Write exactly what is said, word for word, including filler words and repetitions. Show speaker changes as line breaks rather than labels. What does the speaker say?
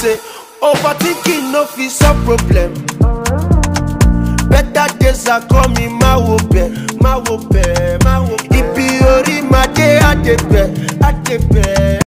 say overthinking no fit solve problem. Better days are coming, ma wo be, ma wo be, ma wo be. Ibi ori ma de ade be, ade be.